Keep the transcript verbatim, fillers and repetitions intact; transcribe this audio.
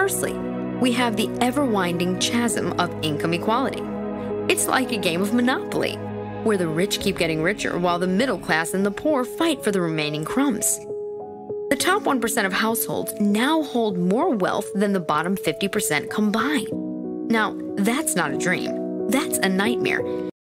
Conversely, we have the ever-winding chasm of income equality. It's like a game of Monopoly, where the rich keep getting richer while the middle class and the poor fight for the remaining crumbs. The top one percent of households now hold more wealth than the bottom fifty percent combined. Now, that's not a dream. That's a nightmare.